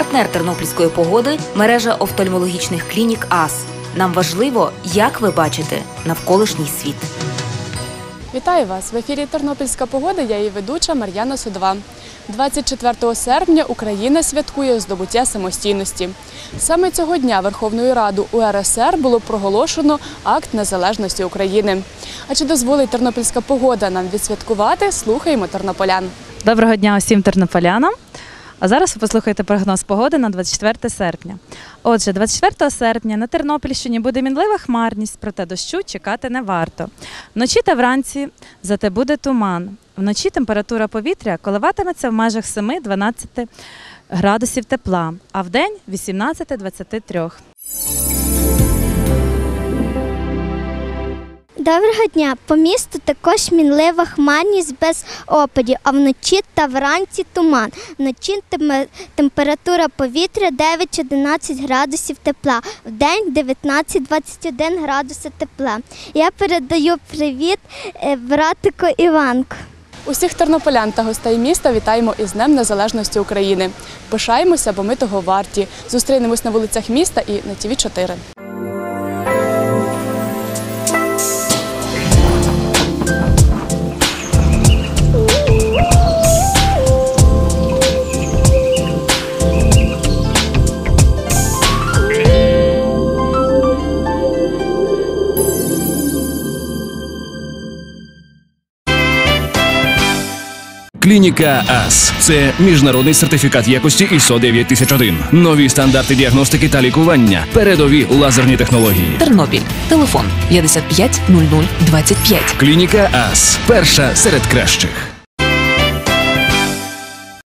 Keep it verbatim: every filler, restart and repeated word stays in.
Партнер тернопільської погоди – мережа офтальмологічних клінік АС. Нам важливо, як ви бачите навколишній світ. Вітаю вас! В ефірі «Тернопільська погода», я її ведуча Мар'яна Судова. двадцять четвертого серпня Україна святкує здобуття самостійності. Саме цього дня Верховною Радою У Ер Ес Ер було проголошено акт незалежності України. А чи дозволить тернопільська погода нам відсвяткувати? Слухаємо тернополян. Доброго дня усім тернополянам! А зараз ви послухаєте прогноз погоди на двадцять четверте серпня. Отже, двадцять четвертого серпня на Тернопільщині буде мінлива хмарність, проте дощу чекати не варто. Вночі та вранці зате буде туман. Вночі температура повітря коливатиметься в межах семи-дванадцяти градусів тепла, а вдень – вісімнадцяти-двадцяти трьох. Доброго дня! По місту також мінлива хмарність без опадів, а вночі та вранці туман. Вночі температура повітря дев'ять-одинадцять градусів тепла, вдень дев'ятнадцять-двадцять один градуси тепла. Я передаю привіт братику Іванку. Усіх тернополян та гостей міста вітаємо із Днем Незалежності України. Пишаємося, бо ми того варті. Зустрінемось на вулицях міста і на Ті Ві чотири. Клініка АС – це міжнародний сертифікат якості ай ес о дев'ять тисяч один. Нові стандарти діагностики та лікування. Передові лазерні технології. Тернопіль. Телефон п'ятдесят п'ять нуль нуль двадцять п'ять. Клініка АС – перша серед кращих.